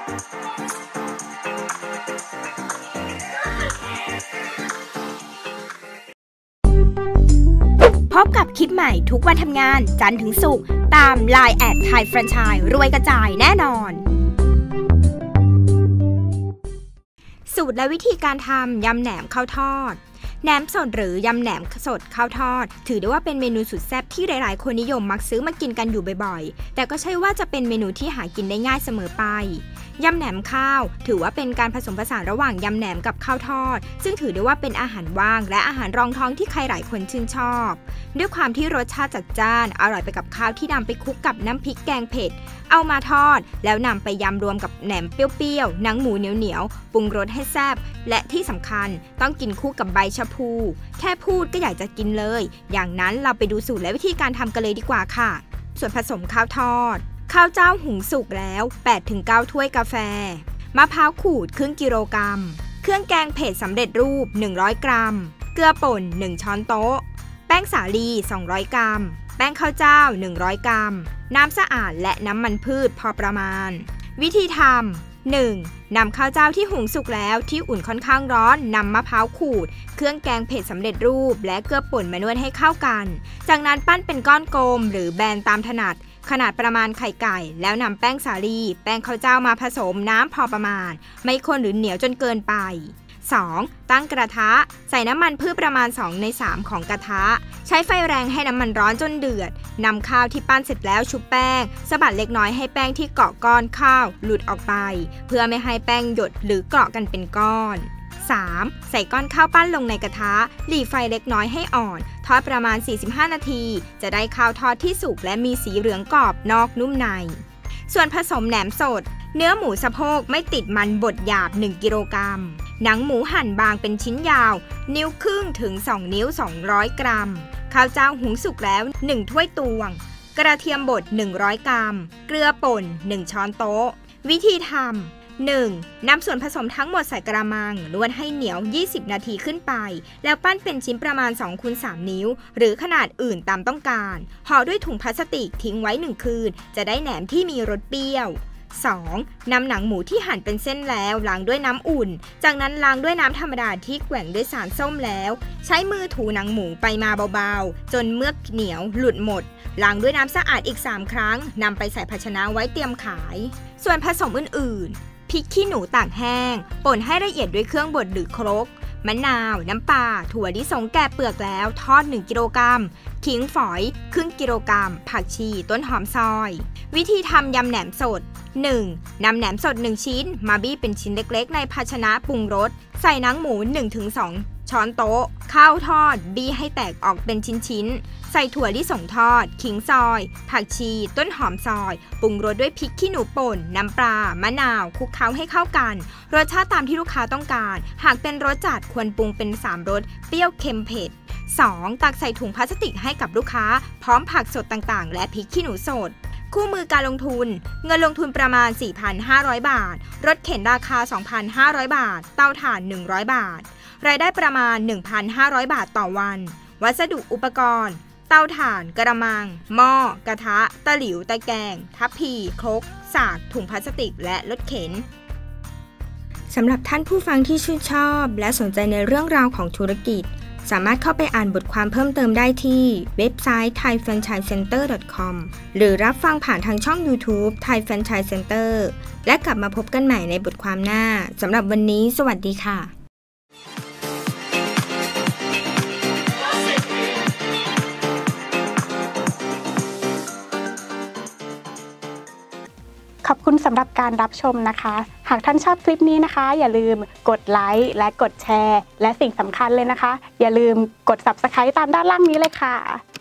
พบกับคลิปใหม่ทุกวันทำงานจันทร์ถึงศุกร์ตาม LINE แอดไทยแฟรนไชส์รวยกระจายแน่นอนสูตรและวิธีการทำยำแหนมข้าวทอดแหนมสดหรือยำแหนมสดข้าวทอดถือได้ว่าเป็นเมนูสุดแซ่บที่หลายๆคนนิยมมักซื้อมากินกันอยู่บ่อยๆแต่ก็ใช่ว่าจะเป็นเมนูที่หากินได้ง่ายเสมอไปยำแหนมข้าวถือว่าเป็นการผสมผสานระหว่างยำแหนมกับข้าวทอดซึ่งถือได้ว่าเป็นอาหารว่างและอาหารรองท้องที่ใครหลายคนชื่นชอบด้วยความที่รสชาติจัดจ้านอร่อยไปกับข้าวที่นำไปคลุกกับน้ำพริกแกงเผ็ดเอามาทอดแล้วนำไปยำรวมกับแหนมเปรี้ยวๆหนังหมูเหนียวๆปรุงรสให้แซ่บและที่สำคัญต้องกินคู่กับใบชะพูแค่พูดก็อยากจะกินเลยอย่างนั้นเราไปดูสูตรและวิธีการทำกันเลยดีกว่าค่ะส่วนผสมข้าวทอดข้าวเจ้าหุงสุกแล้ว 8-9 ถ้วยกาแฟมะพร้าวขูดครึ่งกิโลกรัมเครื่องแกงเผ็ดสำเร็จรูป100กรัมเกลือป่น1ช้อนโต๊ะแป้งสาลี200กรัมแป้งข้าวเจ้า100กรัมน้ำสะอาดและน้ำมันพืชพอประมาณวิธีทำ 1. นำข้าวเจ้าที่หุงสุกแล้วที่อุ่นค่อนข้างร้อนนำมะพร้าวขูดเครื่องแกงเผ็ดสำเร็จรูปและเกลือป่นมานวดให้เข้ากันจากนั้นปั้นเป็นก้อนกลมหรือแบนตามถนัดขนาดประมาณไข่ไก่แล้วนำแป้งสาลีแป้งข้าวเจ้ามาผสมน้ำพอประมาณไม่ข้นหรือเหนียวจนเกินไป 2. ตั้งกระทะใส่น้ำมันพืชประมาณ2ใน3ของกระทะใช้ไฟแรงให้น้ำมันร้อนจนเดือดนำข้าวที่ปั้นเสร็จแล้วชุบแป้งสะบัดเล็กน้อยให้แป้งที่เกาะก้อนข้าวหลุดออกไปเพื่อไม่ให้แป้งหยดหรือเกาะกันเป็นก้อน 3. ใส่ก้อนข้าวปั้นลงในกระทะหลีไฟเล็กน้อยให้อ่อนทอดประมาณ45นาทีจะได้ข้าวทอดที่สุกและมีสีเหลืองกรอบนอกนุ่มในส่วนผสมแหนมสดเนื้อหมูสะโพกไม่ติดมันบดหยาบ1กิโลกรัมหนังหมูหั่นบางเป็นชิ้นยาวนิ้วครึ่งถึง2นิ้ว200กรัมข้าวเจ้าหุงสุกแล้ว1ถ้วยตวงกระเทียมบด100กรัมเกลือป่น1ช้อนโต๊ะวิธีทำ 1. นำส่วนผสมทั้งหมดใส่กระมังนวดให้เหนียว20นาทีขึ้นไปแล้วปั้นเป็นชิ้นประมาณ 2x3 นิ้วหรือขนาดอื่นตามต้องการห่อด้วยถุงพลาสติกทิ้งไว้1คืนจะได้แหนมที่มีรสเปรี้ยว 2. นำหนังหมูที่หั่นเป็นเส้นแล้วล้างด้วยน้ำอุ่นจากนั้นล้างด้วยน้ำธรรมดาที่แกว่งด้วยสารส้มแล้วใช้มือถูหนังหมูไปมาเบาๆจนเมือกเหนียวหลุดหมดล้างด้วยน้ำสะอาดอีก3ครั้งนำไปใส่ภาชนะไว้เตรียมขายส่วนผสมอื่นๆพริกขี้หนูตากแห้งป่นให้ละเอียดด้วยเครื่องบดหรือครกมะนาวน้ำปลาถั่วลิสงแกะเปลือกแล้วทอด1กิโลกรัมขิงฝอยครึ่งกิโลกรัมผักชีต้นหอมซอยวิธีทำยำแหนมสด 1. นำแหนมสด1ชิ้นมาบี้เป็นชิ้นเล็กๆในภาชนะปรุงรสใส่หนังหมู 1-2 ช้อนโต๊ะข้าวทอดบี้ให้แตกออกเป็นชิ้นๆใส่ถั่วลิสงทอดขิงซอยผักชีต้นหอมซอยปรุงรสด้วยพริกขี้หนูป่นน้ำปลามะนาวคลุกเคล้าให้เข้ากันรสชาติตามที่ลูกค้าต้องการหากเป็นรสจัดควรปรุงเป็น3รสเปรี้ยวเค็มเผ็ด 2. ตักใส่ถุงพลาสติกให้กับลูกค้าพร้อมผักสดต่างๆและพริกขี้หนูสดคู่มือการลงทุนเงินลงทุนประมาณ 4,500 บาทรถเข็นราคา 2,500 บาทเตาถ่าน100 บาทรายได้ประมาณ 1,500 บาทต่อวันวัสดุอุปกรณ์เตาถ่านกระมังหม้อกระทะตะหลิวตะแกรงทัพพีครกสากถุงพลาสติกและรถเข็นสำหรับท่านผู้ฟังที่ชื่นชอบและสนใจในเรื่องราวของธุรกิจสามารถเข้าไปอ่านบทความเพิ่มเติมได้ที่เว็บไซต์ thaifranchisecenter.com หรือรับฟังผ่านทางช่อง YouTube Thai Franchise Center และกลับมาพบกันใหม่ในบทความหน้าสำหรับวันนี้สวัสดีค่ะขอบคุณสำหรับการรับชมนะคะหากท่านชอบคลิปนี้นะคะอย่าลืมกดไลค์และกดแชร์และสิ่งสำคัญเลยนะคะอย่าลืมกด Subscribe ตามด้านล่างนี้เลยค่ะ